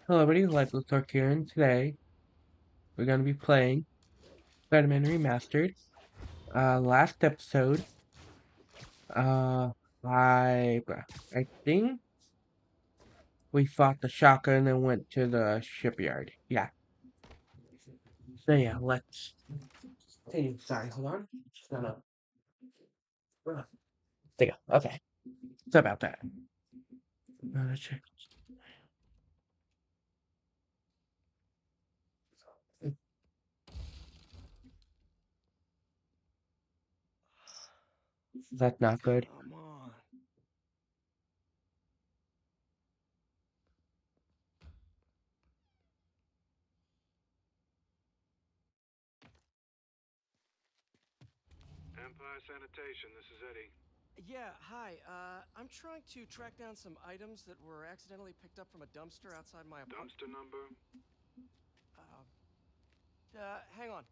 Hello everybody, Let's Talk here, and today we're going to be playing Spider-Man Remastered. Last episode, uh, I, I think we fought the Shocker and then went to the shipyard. Yeah. So yeah, let's, hey, sorry, hold on. Just gonna, there you go, okay. Sorry about that. Check. That's not good. Come on. Empire Sanitation, this is Eddie. Yeah, hi. I'm trying to track down some items that were accidentally picked up from a dumpster outside my apartment. Dumpster number? Hang on.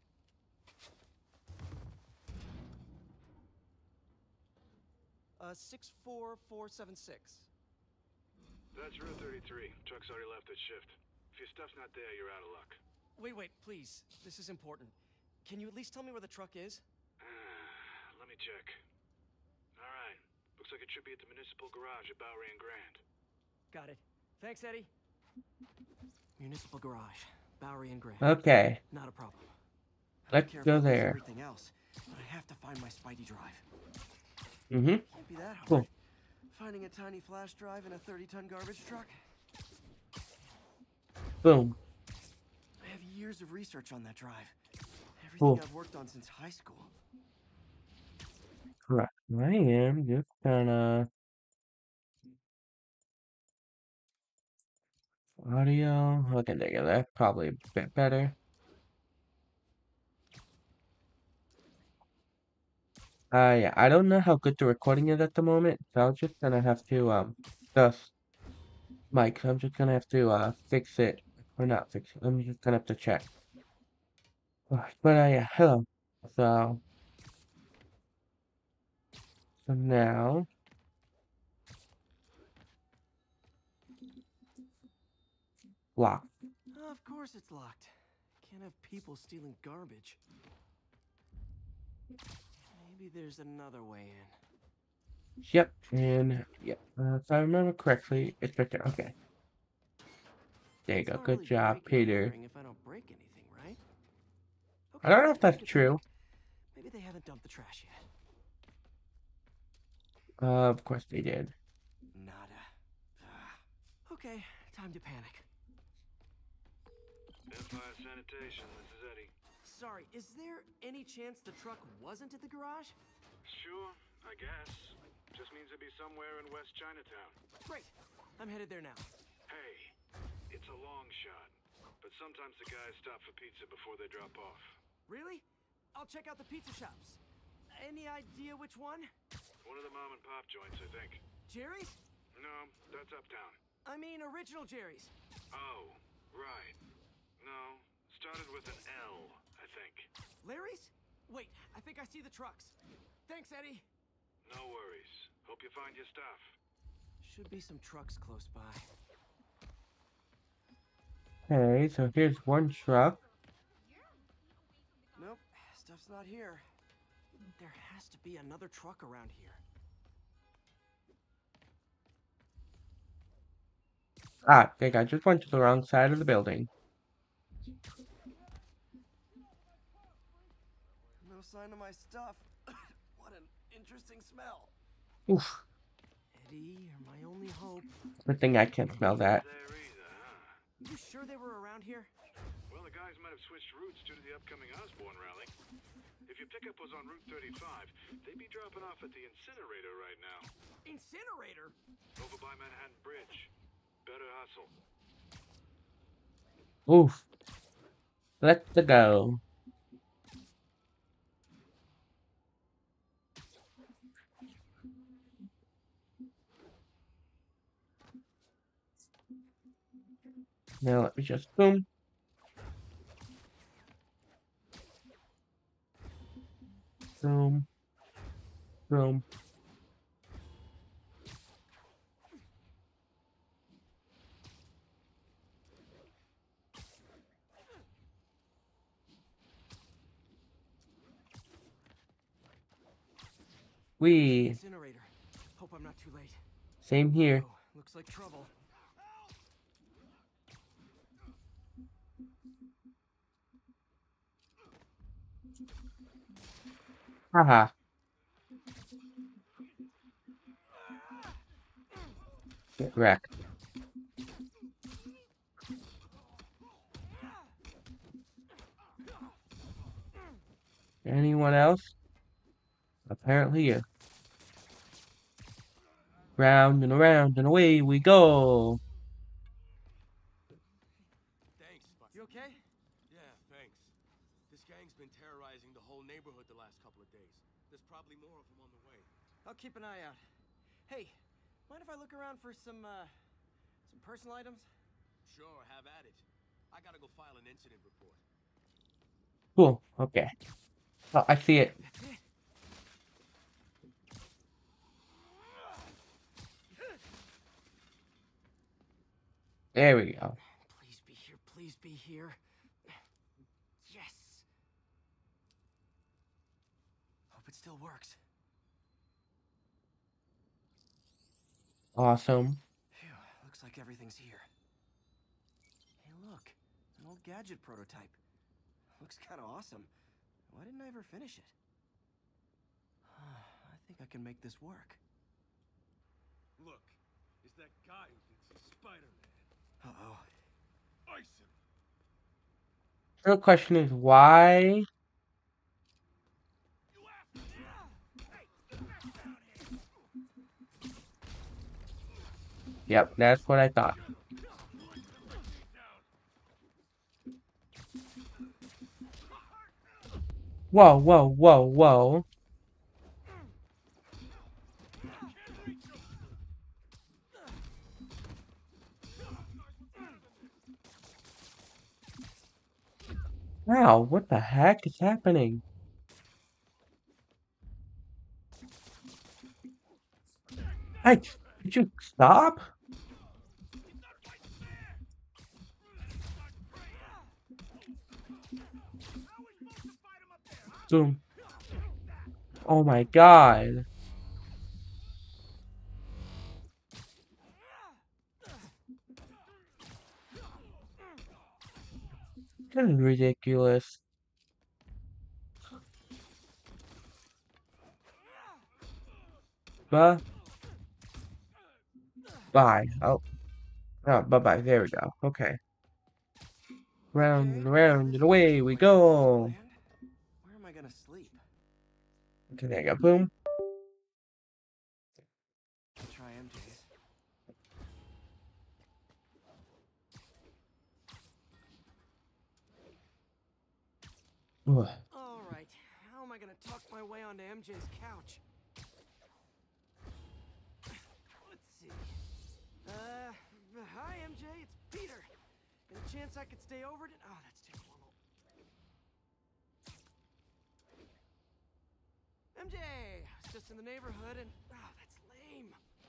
Uh, 64476. That's Route 33. Truck's already left its shift. If your stuff's not there, you're out of luck. Wait, please. This is important. Can you at least tell me where the truck is? Let me check. Alright. Looks like it should be at the municipal garage at Bowery and Grand. Got it. Thanks, Eddie. Municipal garage, Bowery and Grand. Okay, Not a problem. I let's don't care if I go lose there. everything else, but I have to find my Spidey drive. Mm-hmm. Can't be that hard. Cool. Finding a tiny flash drive in a 30-ton garbage truck? Boom. I have years of research on that drive. Everything Cool. I've worked on since high school. Correct. I am just gonna audio. Okay, there you go. That's probably a bit better. Yeah, I don't know how good the recording is at the moment, so I'm just gonna have to, just, Mike, I'm just gonna have to, fix it, or not fix it, I'm just gonna have to check. But, yeah, hello. So, so now, lock. Oh, of course it's locked. Can't have people stealing garbage. Maybe there's another way in. Yep, and, yep, if I remember correctly, it's right there, okay. There you It's go, not good really job, breaking and Peter. entering if I don't break anything, right? I Okay, don't know if time that's to true. think. Maybe they haven't dumped the trash yet. Of course they did. Nada. Okay, time to panic. Empire Sanitation, this is Eddie. Sorry, is there any chance the truck wasn't at the garage? Sure, I guess. Just means it'd be somewhere in West Chinatown. Great. I'm headed there now. Hey, it's a long shot. But sometimes the guys stop for pizza before they drop off. Really? I'll check out the pizza shops. Any idea which one? One of the mom and pop joints, I think. Jerry's? No, that's uptown. I mean original Jerry's. Oh, right. No, started with an L, I think. Larry's? Wait, I think I see the trucks. Thanks, Eddie. No worries. Hope you find your stuff. Should be some trucks close by. Okay, so here's one truck. Nope, stuff's not here. There has to be another truck around here. I think I just went to the wrong side of the building. No sign of my stuff. What an interesting smell. Oof, Eddie, you're my only hope. good thing I can't smell Not that. there either, huh? You sure they were around here? Well, the guys might have switched routes due to the upcoming Osborn rally. If your pickup was on Route 35, they'd be dropping off at the incinerator right now. Incinerator? Over by Manhattan Bridge. Better hustle. Oof, let's go. Now let me just boom, boom, boom. We. Incinerator. Hope I'm not too late. Same here. Oh, looks like trouble. Haha. Get wrecked. Anyone else? Apparently you. Round and around and away we go. Thanks, you okay? Yeah, thanks. This gang's been terrorizing the whole neighborhood the last couple of days. There's probably more of them on the way. I'll keep an eye out. Hey, mind if I look around for some personal items? Sure, have at it. I gotta go file an incident report. Cool. Okay. Oh, I see it. That's it. There we go. Please be here. Please be here. Yes. Hope it still works. Awesome. Phew, looks like everything's here. Hey, look. An old gadget prototype. Looks kind of awesome. Why didn't I ever finish it? I think I can make this work. Look, is that guy who thinks he's Spider-Man. Uh-oh. Ice him! The real question is why? Yep, that's what I thought. Whoa, whoa, whoa, whoa. Wow, what the heck is happening? Hey, did you stop? Boom. Oh my god. This is ridiculous. Bye. Bye. Oh. Oh, bye-bye. There we go. Okay. Round and around and away we go. Where am I gonna sleep? Okay, there you go. Boom. I'll try MJ's. Ugh. All right. How am I gonna talk my way onto MJ's couch? Let's see. Hi MJ, it's Peter. Any chance I could stay over to? Oh, that's too formal. MJ, I was just in the neighborhood and oh, that's lame.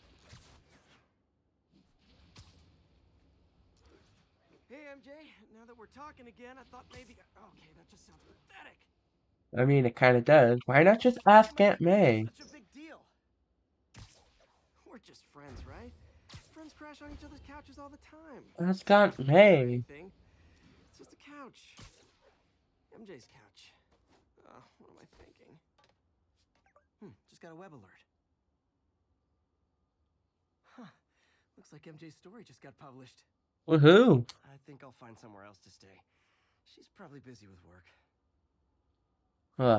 Hey MJ, now that we're talking again, I thought maybe. Okay, that just sounds pathetic. I mean, it kind of does. Why not just ask Aunt May? Such a big deal. We're just friends, right? Friends crash on each other's couches all the time. Ask Aunt May. It's just a couch. MJ's couch. What am I thinking? Just got a web alert. Huh. Looks like MJ's story just got published. Woohoo! I think I'll find somewhere else to stay. She's probably busy with work. Ugh.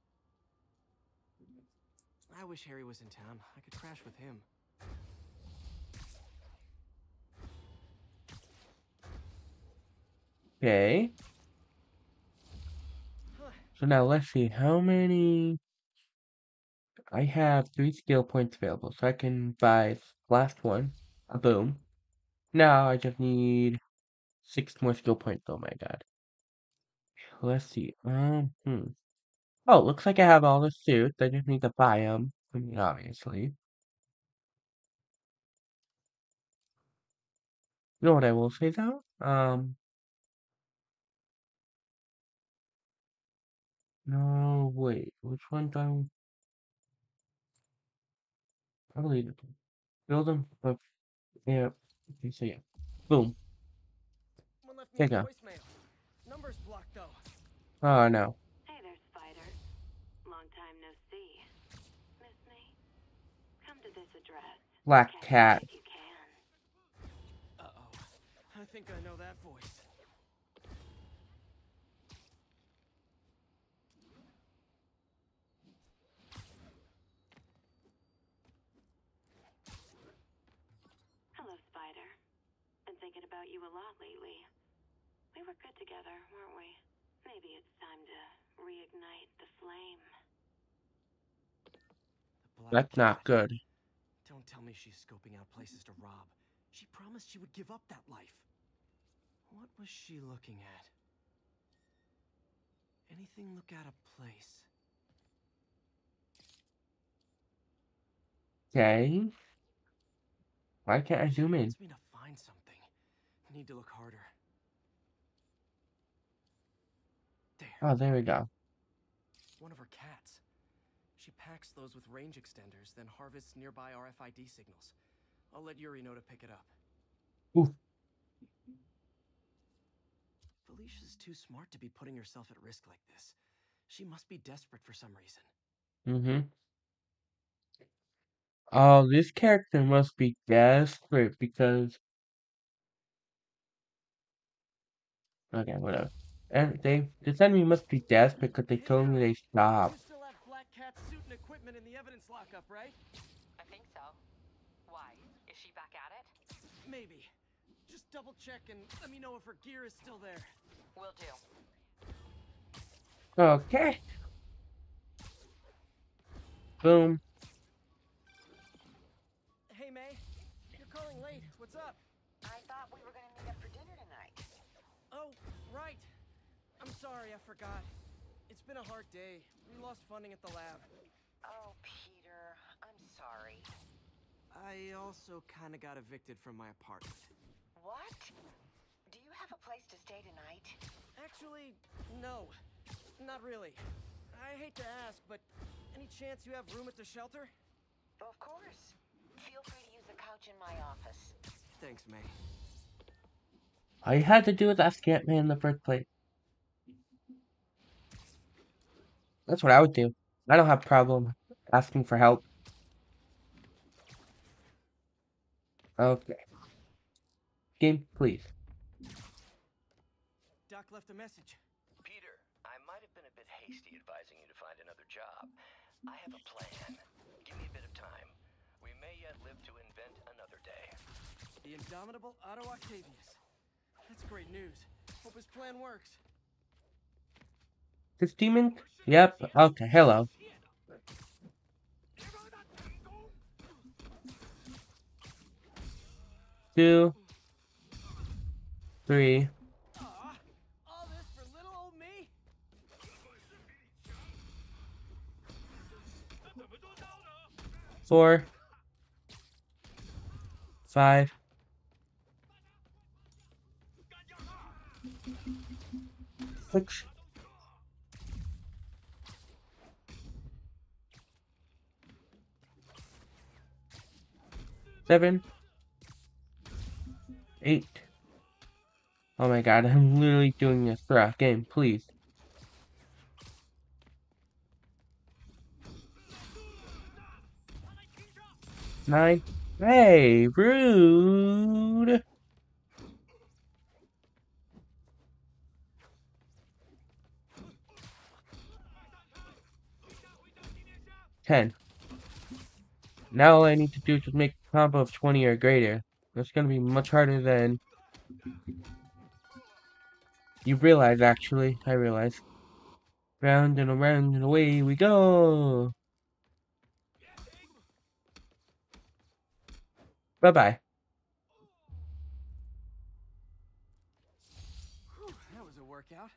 I wish Harry was in town. I could crash with him. Okay. So now let's see how many. I have 3 skill points available, so I can buy last one. Boom. Now I just need 6 more skill points. Oh my god. Let's see. Oh, looks like I have all the suits. I just need to buy them. I mean, obviously. You know what I will say though? No, wait. Which one do I? I believe it. Build them, but yeah. Okay, so yeah. Boom. Someone left me There a you go. voicemail. Number's blocked though. Oh no. Hey there, Spider. Long time no see. Miss me? Come to this address. Black Catch me cat. if you can. Uh-oh. I think I know that voice. Hello, Spider. Been thinking about you a lot lately. We were good together, weren't we? Maybe it's time to reignite the flame. The Black That's not Cat. good. Don't tell me she's scoping out places to rob. She promised she would give up that life. What was she looking at? Anything look out of place? Okay. Why can't I She zoom in? wants me to find something. I need to look harder. There. Oh, there we go. One of her cats. She packs those with range extenders, then harvests nearby RFID signals. I'll let Yuri know to pick it up. Oof. Felicia's too smart to be putting herself at risk like this. She must be desperate for some reason. Mm-hmm. Oh, this character must be desperate because... Okay, whatever. And this enemy must be desperate because they told me they stopped. You still have Black Cat's suit and equipment in the evidence lockup, right? I think so. Why? Is she back at it? Maybe. Just double check and let me know if her gear is still there. Will do. Okay. Boom. Hey, May. You're calling late. What's up? I thought we were gonna meet up for dinner tonight. Oh, right. I'm sorry, I forgot. It's been a hard day. We lost funding at the lab. Oh, Peter, I'm sorry. I also kind of got evicted from my apartment. What? Do you have a place to stay tonight? Actually, no. Not really. I hate to ask, but any chance you have room at the shelter? Of course. Feel free to use the couch in my office. Thanks, May. All you had to do was ask Ant-Man in the first place. That's what I would do. I don't have a problem asking for help. Okay. Game, please. Doc left a message. Peter, I might have been a bit hasty advising you to find another job. I have a plan. Give me a bit of time. We may yet live to invent another day. The indomitable Otto Octavius. That's great news. Hope his plan works. This demon? Yep. Okay, hello. Two. Three. Aw, all this for little old me? 4. 5. 6. 7. 8. Oh my god, I'm literally doing this throughout the game, please. 9. Hey, rude! 10. Now all I need to do is just make a combo of 20 or greater. That's gonna be much harder than you realize, actually. I realize. Round and around and away we go! Bye-bye. Whew, that was a workout.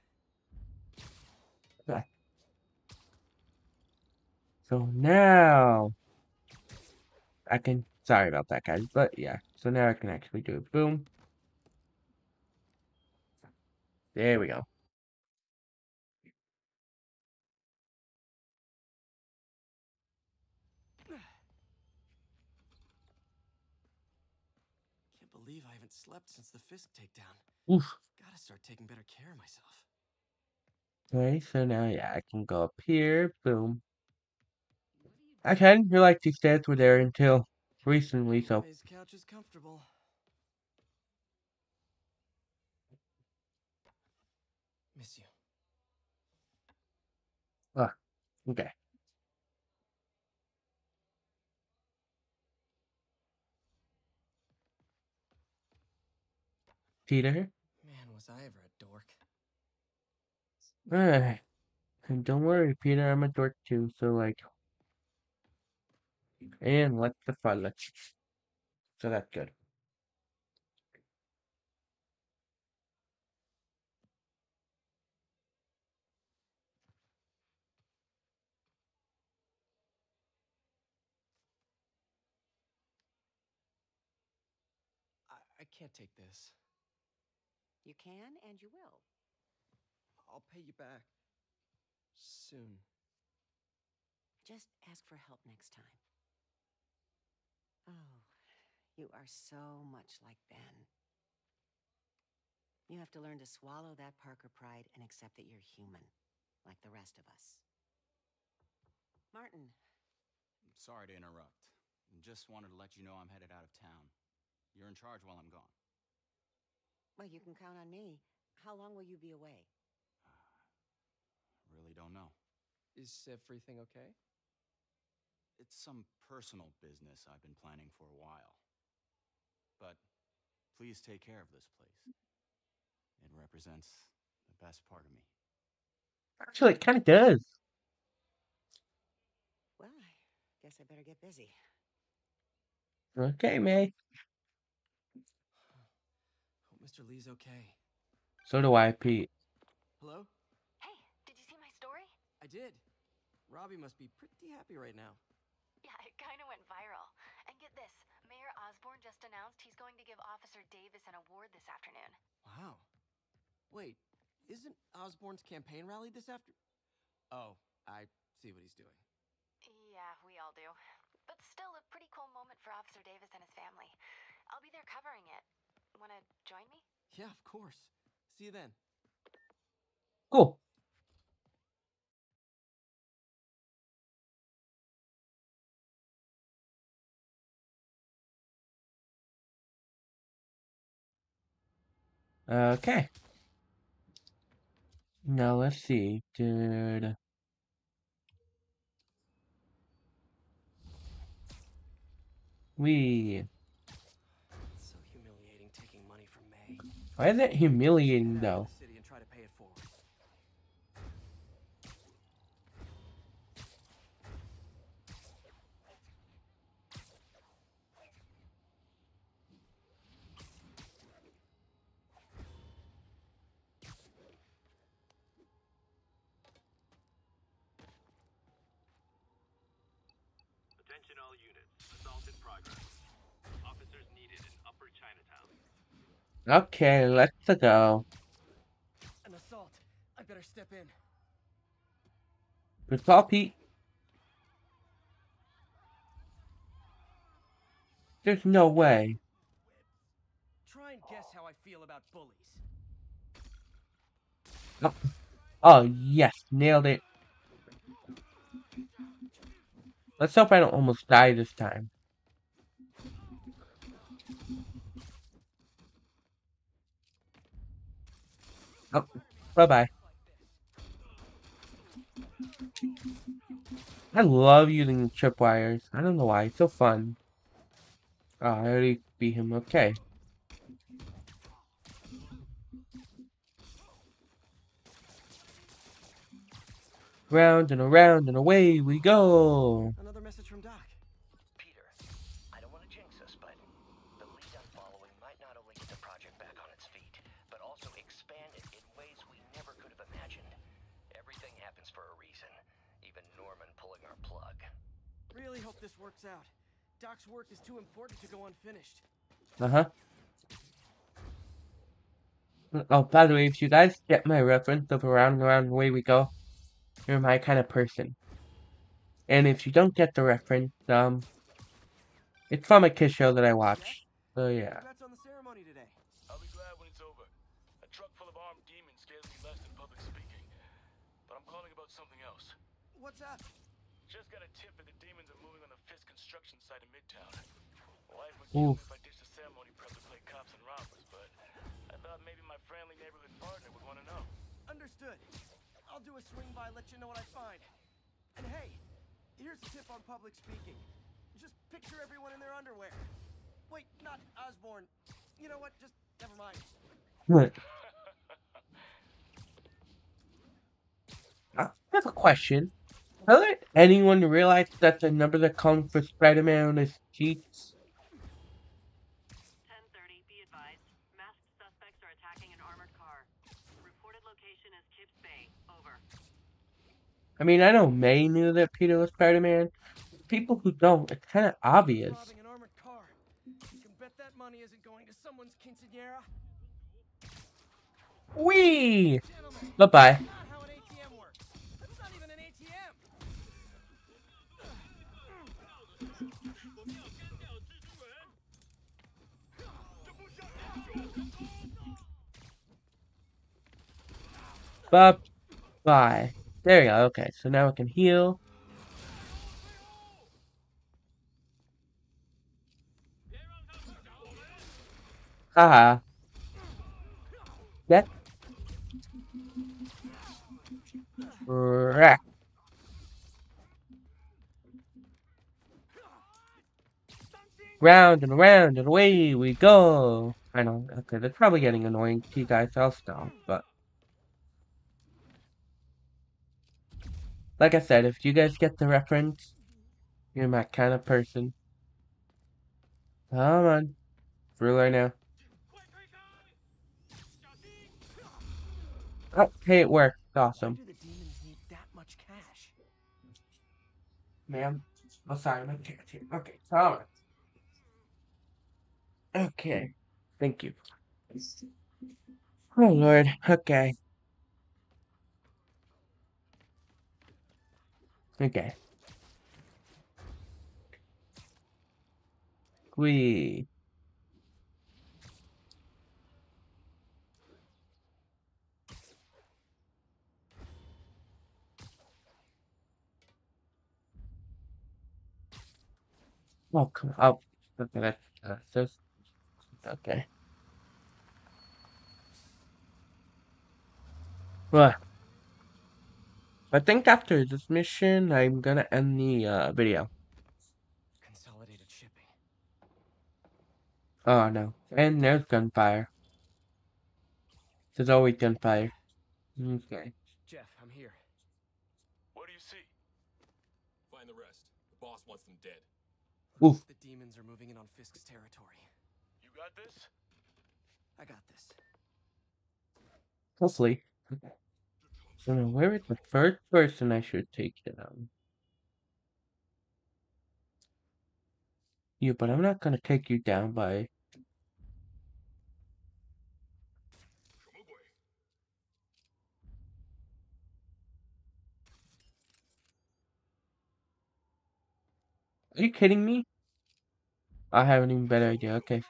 Bye. So now I can, sorry about that guys, but yeah, so now I can actually do it. Boom. There we go. believe I haven't slept since the Fisk takedown. Oof. Gotta start taking better care of myself. Okay, so now, yeah, I can go up here. Boom. I can. You're like, these stairs were there until recently, so. May's couch is comfortable. Miss you. Okay. Peter. Man, was I ever a dork. Alright. And don't worry, Peter, I'm a dork too, so like. And let the fun let you. So that's good. I can't take this. You can and you will. I'll pay you back. Soon. Just ask for help next time. Oh, you are so much like Ben. You have to learn to swallow that Parker pride and accept that you're human, like the rest of us. Martin. I'm sorry to interrupt. Just wanted to let you know I'm headed out of town. You're in charge while I'm gone. Well, you can count on me. How long will you be away? Really don't know. Is everything okay? It's some personal business I've been planning for a while. But please take care of this place. It represents the best part of me. Actually, it kind of does. Well, I guess I better get busy. Okay, May. Hope Mr. Lee's okay. So do I, Pete. Hello? Hey, did you see my story? I did. Robbie must be pretty happy right now. Yeah, it kind of went viral. And get this, Mayor Osborn just announced he's going to give Officer Davis an award this afternoon. Wow. Wait, isn't Osborn's campaign rally this after? Oh, I see what he's doing. Yeah, we all do. But still a pretty cool moment for Officer Davis and his family. I'll be there covering it. Wanna join me? Yeah, of course. See you then. Cool. Okay. Now let's see. Did we? It's so humiliating taking money from May. Why is it humiliating Head out though? of the city and try to pay it forward. Attention all units. Assault in progress. Officers needed in Upper Chinatown. Okay, let's go. An assault. I better step in. Good call, Pete. There's no way. Try and guess how I feel about bullies. Oh, oh yes, nailed it. Let's hope I don't almost die this time. Oh, bye-bye. I love using the tripwires. I don't know why. It's so fun. Oh, I already beat him. Okay. Round and around and away we go. Another message from Doc. Peter, I don't want to jinx us, but the lead I'm following might not only get the project back on its feet, but also expand it in ways we never could have imagined. Everything happens for a reason, even Norman pulling our plug. Really hope this works out. Doc's work is too important to go unfinished. Uh-huh. Oh, by the way, if you guys get my reference of around and around and away we go, you're my kind of person. And if you don't get the reference, it's from a kids show that I watch. So yeah. Congrats on the ceremony. what's up? Just got a tip that the demons are moving on the Fisk construction site in Midtown. Wife would Ooh. kill me if I ditched the ceremony prep to play cops and robbers, but I thought maybe my friendly neighborhood partner would want to know. Understood. I'll do a swing by, let you know what I find. And hey, here's a tip on public speaking. Just picture everyone in their underwear. Wait, not Osborn. You know what? Just never mind. What? I have a question. How did anyone realize that the number that comes for Spider-Man on his cheeks? 10:30, be advised. Masked suspects are attacking an armored car. Reported location is Kips Bay. Over. I mean, I know May knew that Peter was Spider-Man. People who don't, it's kind of obvious. Robbing an armored car. You can bet that money isn't going to someone's quinceañera. Whee! Gentlemen, Bye-bye. that's not how an ATM works. That's not even an ATM. Bye-bye. There you go. Okay, so now I can heal. Haha. That. Right. Round and around and away we go. I know. Okay, that's probably getting annoying to you guys. I'll stop. But like I said, if you guys get the reference, you're my kind of person. Come on. Through right now. Oh, hey, it worked. Awesome. Why do the demons need that much cash? Ma'am. Oh, sorry, my cat's here. Okay, come on. Okay. Thank you. Oh, Lord. Okay. Okay. We. Oh, come on. Oh, okay, that's okay. Well, I think after this mission, I'm gonna end the video. Consolidated shipping. Oh, no. And there's gunfire. There's always gunfire. Okay. Jeff, I'm here. What do you see? Find the rest. The boss wants them dead. Oof. The demons are moving in on Fisk's territory. You got this? I got this. Hopefully. So now, where is the first person I should take down? You, but I'm not gonna take you down by... Are you kidding me? I have an even better idea. Okay.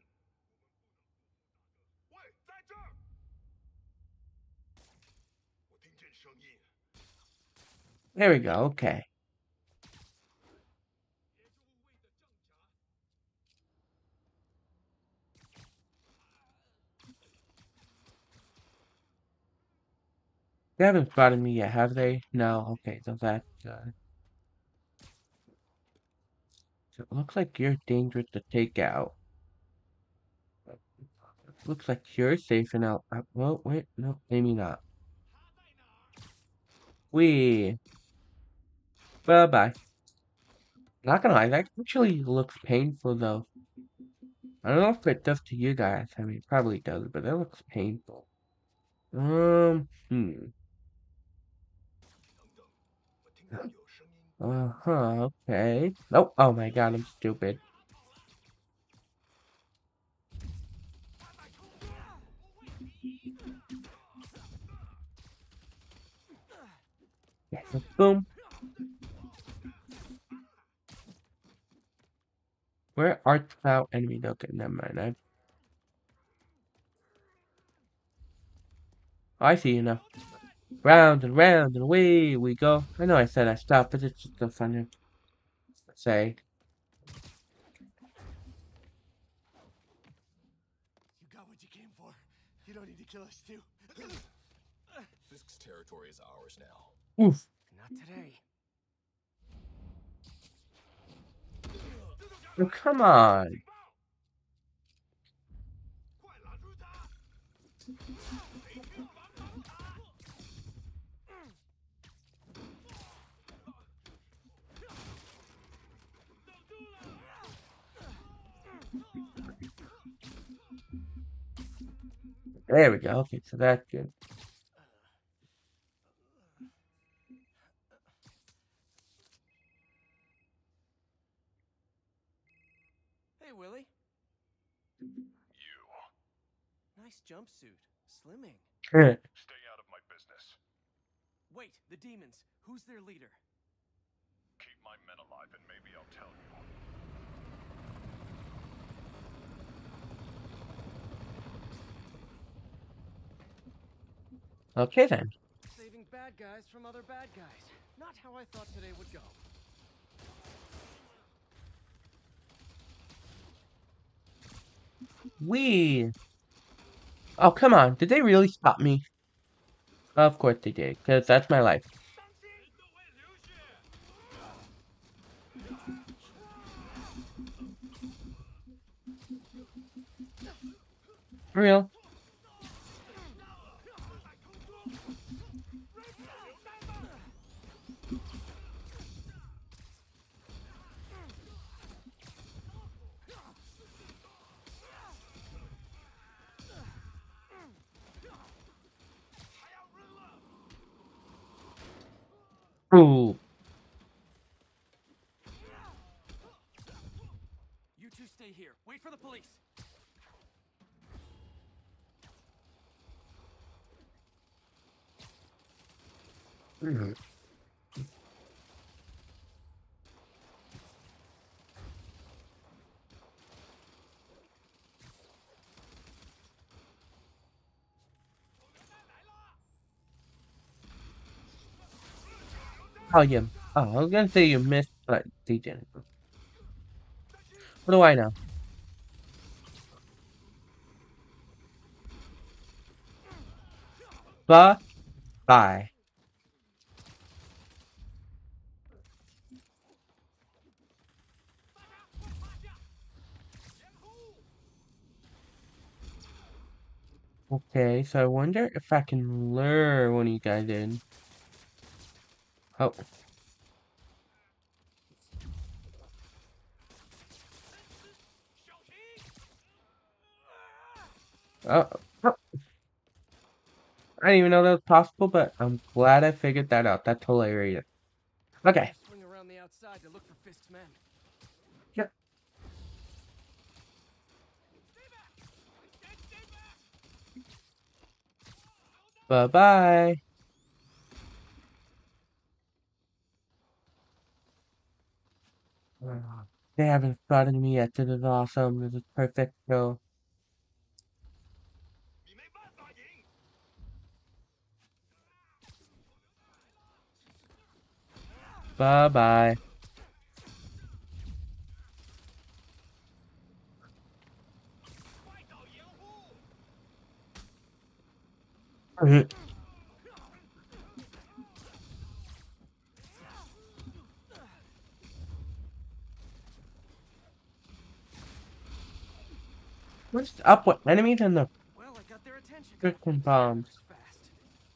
There we go. Okay. They haven't spotted me yet, have they? No. Okay, so that's good. So it looks like you're dangerous to take out. Looks like you're safe and out. Well, wait, no, maybe not. Wee. Bye-bye. Not gonna lie, that actually looks painful, though. I don't know if it does to you guys. I mean, it probably does, but that looks painful. Uh-huh, okay. Nope. Oh my god, I'm stupid. Yes, boom. Where art thou, enemy? Okay, never mind. I see you now. Round and round and away we go. I know I said I stopped, but it's just so funny to say. You got what you came for. You don't need to kill us too. Fisk's territory is ours now. Oof. Not today. Oh, come on. There we go. Okay, so that's good. Hey, Willie. You. Nice jumpsuit. Slimming. Stay out of my business. Wait, the demons. Who's their leader? Keep my men alive and maybe I'll tell you. Okay then. Saving bad guys from other bad guys. Not how I thought today would go. Wee. Oh, come on. Did they really stop me? Of course they did, because that's my life. For real. Ooh. You two stay here. Wait for the police. Oh, yeah. Oh, I was gonna say you missed, but they didn't. What do I know? Bye. Okay, so I wonder if I can lure one of you guys in. Oh. Oh. Oh. I didn't even know that was possible, but I'm glad I figured that out. That's hilarious. Okay. Swing around the outside to look for Fisk's men. Yep. Bye-bye. They haven't spotted me yet. This is awesome. This is perfect. So, bye-bye. What's up with enemies and the Well, I got their attention. freaking bombs? Fast.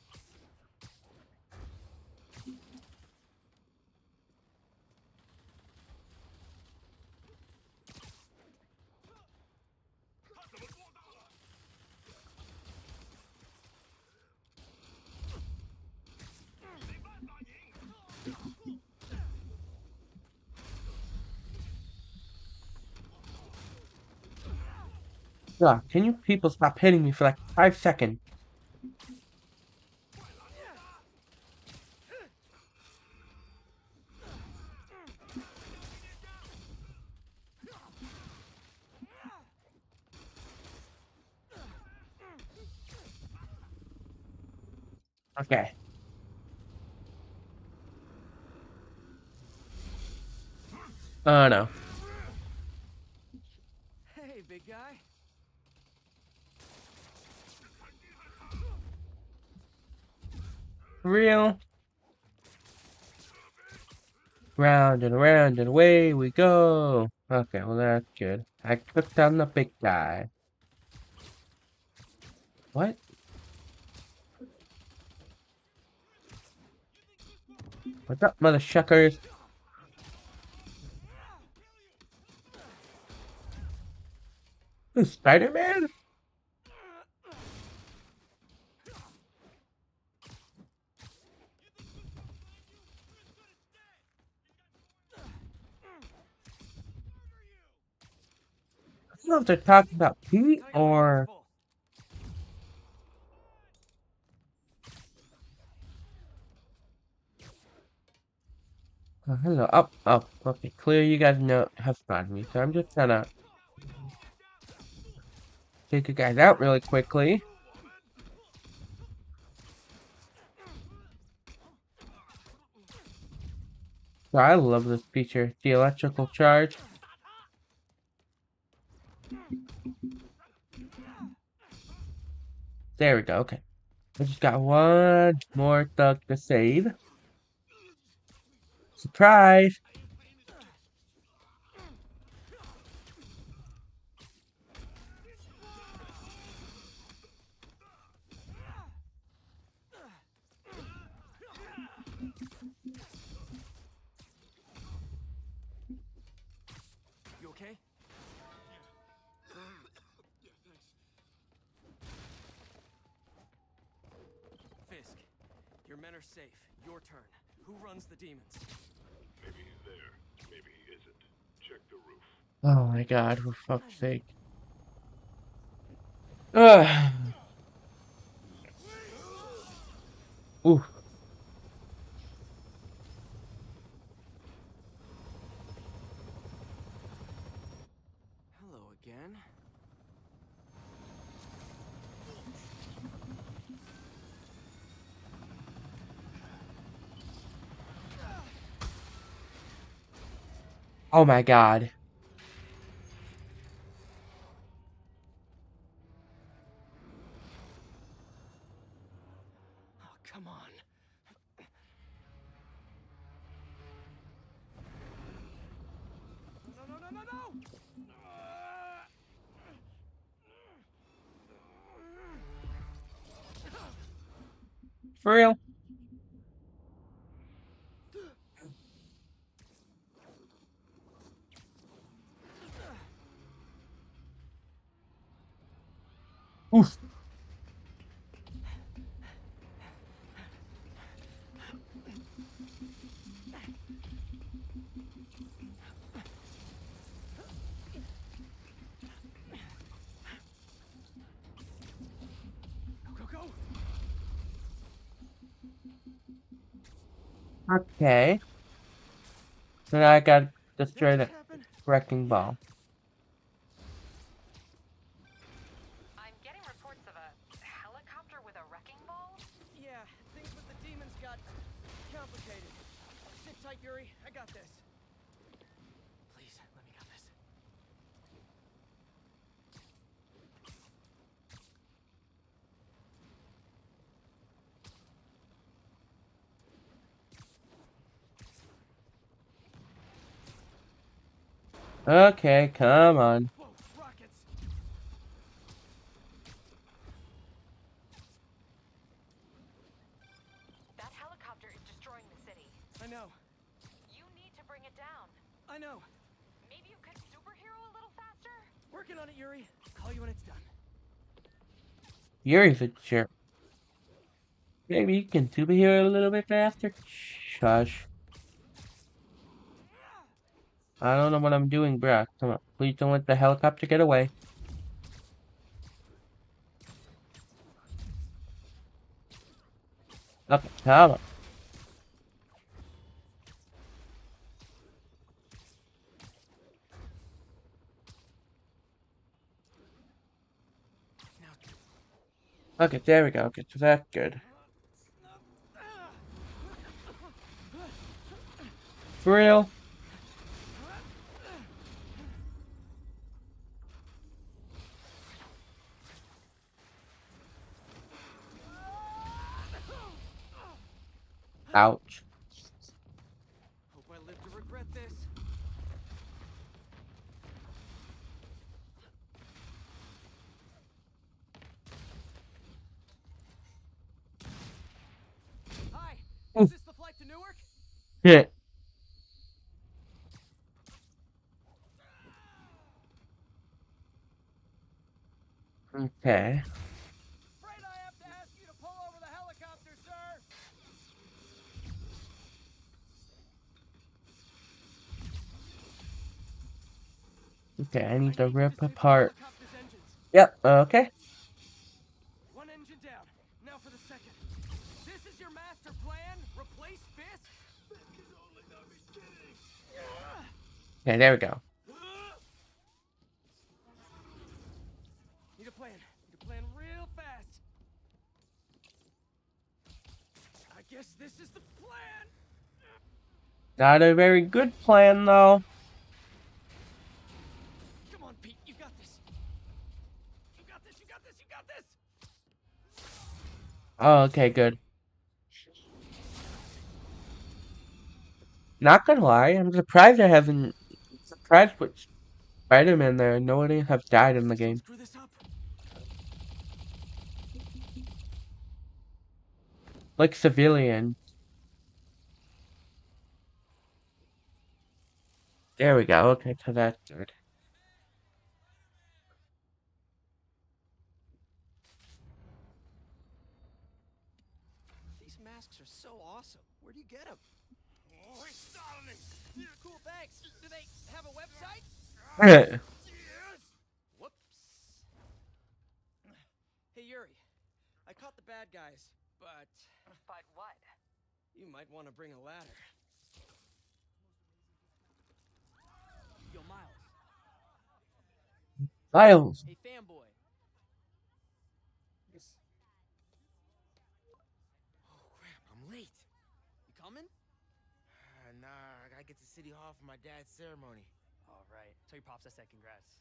God, can you people stop hitting me for like 5 seconds? Okay. Oh no. Hey, big guy. For real? Round and away we go. Okay, well that's good. I took down the big guy. What? What's up, mother shuckers? Who's Spider-Man? I don't know if they're talking about Pete or... Oh, hello. Oh, okay. Clear, you guys know have spotted me, so I'm just gonna take you guys out really quickly. So I love this feature, the electrical charge. There we go, okay. I just got one more thug to save. Surprise! You okay? Fisk, your men are safe. Your turn. Who runs the demons? Maybe he's there. Maybe he isn't. Check the roof. Oh my god, for fuck's sake. Ugh. Ooh. Hello again. Oh my god. Oh, come on. No! For real? Oof. Go! Okay. So now I gotta destroy What the happened? wrecking ball. I'm getting reports of a helicopter with a wrecking ball? Yeah, things with the demons got complicated. Sit tight, Yuri. I got this. Please, let me got this. Okay, come on. Whoa, rockets! That helicopter is destroying the city. I know. You need to bring it down. I know. Maybe you could superhero a little faster? Working on it, Yuri. Call you when it's done. Yuri's a jerk. Maybe you can superhero a little bit faster? Shush. I don't know what I'm doing, bruh. Come on. Please don't let the helicopter get away. Okay, come on. Okay, there we go. Okay, so that's good. For real? Ouch. Hope I live to regret this. Hi, is this the flight to Newark? Yeah. Okay. Afraid I have to ask you to pull over the helicopter, sir. Okay, I need to I need rip disable the apart. helicopter's engines. Yep, okay. One engine down. Now for the second. This is your master plan? Replace Fisk? Fisk is only the beginning. Okay, there we go. Need a plan. Need a plan real fast. I guess this is the plan. Not a very good plan, though. Come on, Pete. You got this. You got this. You got this. You got this. Oh, okay, good. Not gonna lie, I'm surprised with Spider-Man there. Nobody has died in the game. Screw this up. Like civilian. There we go. Okay, so that's good. These masks are so awesome. Where do you get them? Oh, he's stalling me. Cool, thanks. Do they have a website? Yeah. Whoops. Hey, Yuri. I caught the bad guys, but... But what? You might want to bring a ladder. Yo, Miles. Miles. Hey, fanboy. Oh, crap, I'm late. You coming? Nah, I gotta get to City Hall for my dad's ceremony. All right. Tell your pops I said congrats.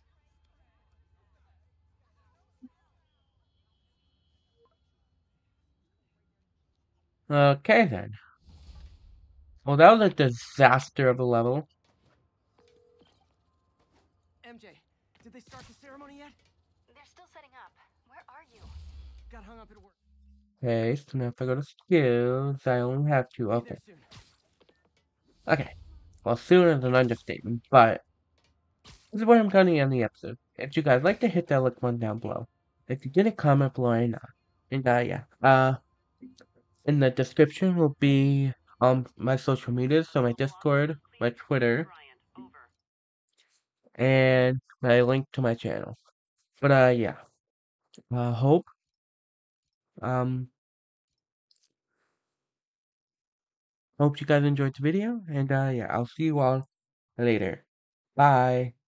Okay, then. Well, that was a disaster of a level. MJ, did they start the ceremony yet? They're still setting up. Where are you? Got hung up at work. Okay, so now if I go to skills, I only have two. Be Okay. there soon. Okay. Well, soon is an understatement, but this is where I'm going to end the episode. If you guys like to hit that like button down below. If you didn't comment below, I know. And yeah. In the description will be my social medias, so my Discord, my Twitter, and my link to my channel. But yeah. Hope hope you guys enjoyed the video, and yeah, I'll see you all later. Bye.